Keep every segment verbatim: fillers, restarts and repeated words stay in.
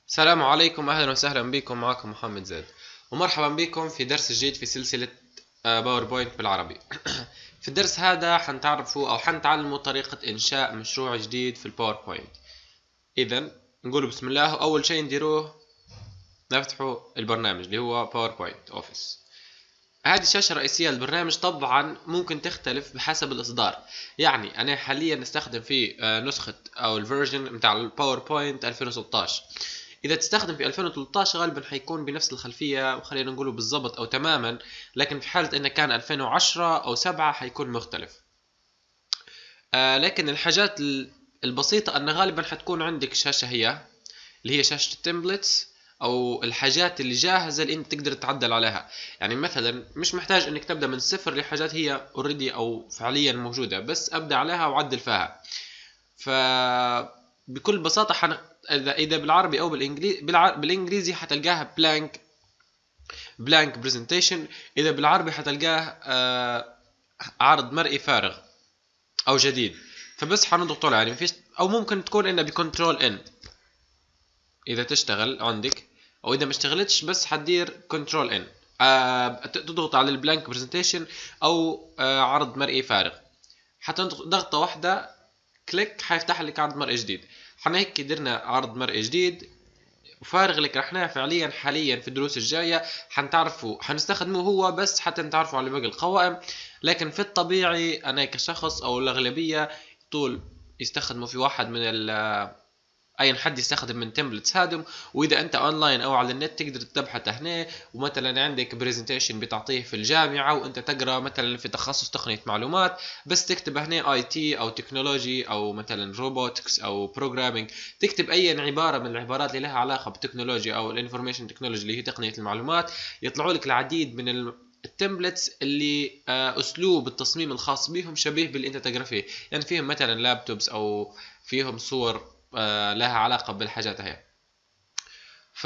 السلام عليكم، اهلا وسهلا بكم. معكم محمد زيد، ومرحبا بكم في درس جديد في سلسلة آه، باوربوينت بالعربي. في الدرس هذا حنتعرفوا او حنتعلموا طريقة انشاء مشروع جديد في الباوربوينت. اذا نقول بسم الله. اول شيء نديروه نفتحوا البرنامج اللي هو باوربوينت اوفيس. هذه الشاشة الرئيسية للبرنامج طبعا ممكن تختلف بحسب الإصدار. يعني أنا حاليا نستخدم في آه، نسخة أو الفيرجن متاع الباوربوينت ألفين وستاشر. إذا تستخدم في ألفين وثلاثة عشر غالبا حيكون بنفس الخلفية، وخلينا نقوله بالضبط أو تماما. لكن في حالة إنه كان ألفين وعشرة أو سبعة حيكون مختلف. آه لكن الحاجات البسيطة أن غالبا حتكون عندك شاشة هي اللي هي شاشة التمبلتس او الحاجات اللي جاهزه اللي انت تقدر تعدل عليها. يعني مثلا مش محتاج انك تبدا من الصفر لحاجات هي اوريدي او فعليا موجوده، بس ابدا عليها وعدل فيها. ف بكل بساطه حن... اذا اذا بالعربي او بالانجليزي بالع... بالانجليزي حتلقاها بلانك بلانك برزنتيشن. اذا بالعربي حتلقاه آه... عرض مرئي فارغ او جديد. فبس حنضغط عليه، يعني مفيش، او ممكن تكون انها بكنترول ان اذا تشتغل عندك، او اذا ما اشتغلتش بس حتدير كنترول ان. آه تضغط على البلانك برزنتيشن او آه عرض مرئي فارغ. حتضغط ضغطه واحده كليك حيفتح لك عرض مرئي جديد. حنا هيك درنا عرض مرئي جديد وفارغ لك. احنا فعليا حاليا في الدروس الجايه حنتعرفوا حنستخدمه هو بس حتى نتعرفوا على باقي القوائم. لكن في الطبيعي انا كشخص او الاغلبيه طول يستخدموا في واحد من ال اي حد يستخدم من تمبلتس هادم. واذا انت اونلاين او على النت تقدر تبحث هنا، ومثلا عندك برزنتيشن بتعطيه في الجامعه وانت تقرا مثلا في تخصص تقنيه معلومات، بس تكتب هنا اي تي او تكنولوجي او مثلا روبوتكس او بروجرامينج. تكتب اي عباره من العبارات اللي لها علاقه بالتكنولوجيا او الانفورميشن تكنولوجي اللي هي تقنيه المعلومات، يطلعوا لك العديد من التمبلتس اللي آه، اسلوب التصميم الخاص بهم شبيه باللي انت تقرا فيه. يعني فيهم مثلا لابتوبس او فيهم صور آه، لها علاقة بالحاجات هي. ف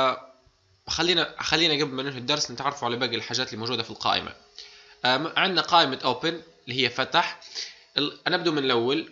خلينا خلينا قبل ما ننهي الدرس نتعرفوا على باقي الحاجات اللي موجودة في القائمة. عندنا قائمة open اللي هي فتح. نبدو من الأول.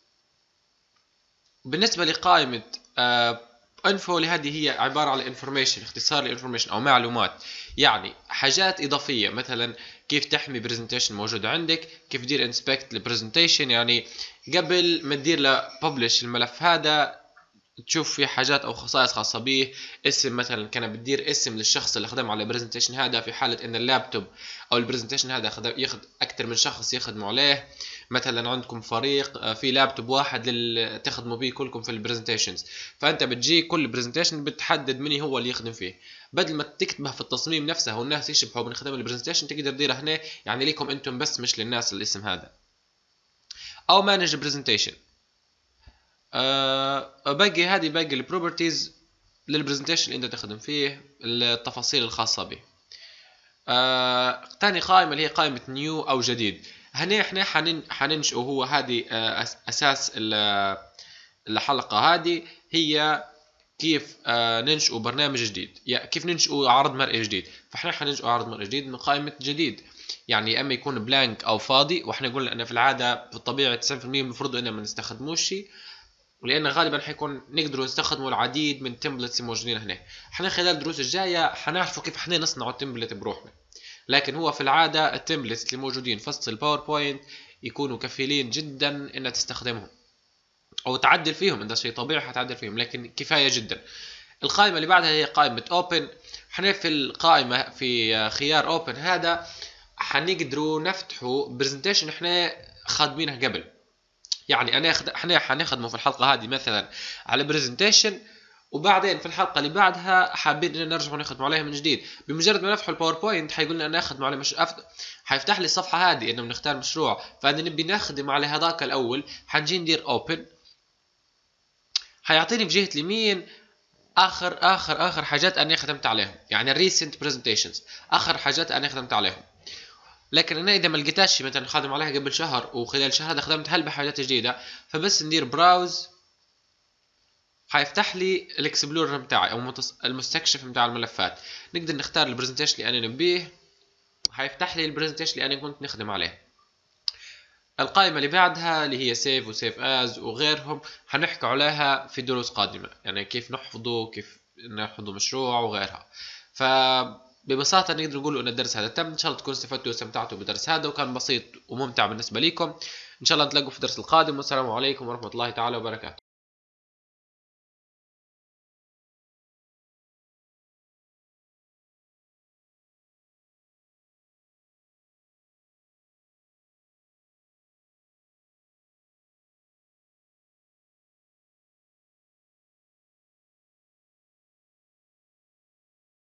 بالنسبة لقائمة انفو اللي هذه هي عبارة على انفورميشن، اختصار لانفورميشن او معلومات. يعني حاجات اضافية، مثلا كيف تحمي برزنتيشن موجودة عندك، كيف تدير انسبكت للبرزنتيشن. يعني قبل ما تدير له ببلش الملف هذا تشوف في حاجات او خصائص خاصه به. اسم مثلا كان بتدير اسم للشخص اللي خدم على البرزنتيشن هذا في حاله ان اللابتوب او البرزنتيشن هذا ياخذ اكثر من شخص يخدموا عليه. مثلا عندكم فريق آه، في لابتوب واحد لل... تخدموا به كلكم في البرزنتيشنز، فانت بتجي كل برزنتيشن بتحدد من هو اللي يخدم فيه. بدل ما تكتبها في التصميم نفسه والناس يشبهوا من خدم البرزنتيشن تقدر تديرها هنا، يعني ليكم انتم بس مش للناس الاسم هذا. او مانج برزنتيشن. آه باقي هذه باقي البروبرتيز للبرزنتيشن اللي انت تخدم فيه، التفاصيل الخاصه به. آه تاني قائمه اللي هي قائمه نيو او جديد. هنا احنا حنن حننشئ هو هذه آه اساس الحلقه هذه هي كيف آه ننشئ برنامج جديد، يعني كيف ننشئ عرض مرئي جديد. فاحنا حننشئ عرض مرئي جديد من قائمه جديد. يعني اما يكون بلانك او فاضي، واحنا قلنا ان في العاده في الطبيعه تسعين بالمئة المفروض انه ما نستخدموش، ولان غالبا حيكون نقدروا نستخدموا العديد من التمبلتس الموجودين هنا. احنا خلال الدروس الجايه حنعرفوا كيف احنا نصنعوا التمبلت بروحنا. لكن هو في العاده التمبلتس اللي موجودين في وسط الباوربوينت يكونوا كفيلين جدا ان تستخدمهم او تعدل فيهم. ده شيء طبيعي حتعدل فيهم، لكن كفايه جدا. القائمه اللي بعدها هي قائمه اوبن. احنا في القائمه في خيار اوبن هذا حنقدروا نفتحوا برزنتيشن احنا خادمينها قبل. يعني انا أخد... احنا حنخدمه في الحلقه هذه مثلا على برزنتيشن، وبعدين في الحلقه اللي بعدها حابين ان نرجع نخدم عليها من جديد. بمجرد ما نفتح الباوربوينت حيقول لنا نخدم على مش أفت... حيفتح لي الصفحه هذه انه بنختار مشروع، فانا نبي نخدم على هذاك الاول حنجي ندير اوبن. حيعطيني في جهه اليمين اخر اخر اخر حاجات انا خدمت عليهم، يعني الريسنت برزنتيشنز اخر حاجات انا خدمت عليهم. لكن انا اذا ما لقيتهاش مثلا خادم عليها قبل شهر وخلال شهر هذا خدمت هل بحاجات جديده، فبس ندير براوز حيفتح لي الاكسبلورر بتاعي او المستكشف بتاع الملفات. نقدر نختار البرزنتيشن اللي انا نبيه، حيفتح لي البرزنتيشن اللي انا كنت نخدم عليه. القائمه اللي بعدها اللي هي سيف وسيف از وغيرهم حنحكي عليها في دروس قادمه، يعني كيف نحفظه كيف انه يحفظوا مشروع وغيرها. فببساطة نقدر نقول ان الدرس هذا تم. ان شاء الله تكونوا استفدتوا واستمتعتوا بالدرس هذا وكان بسيط وممتع بالنسبة لكم. ان شاء الله نتلاقوا في الدرس القادم، والسلام عليكم ورحمة الله تعالى وبركاته.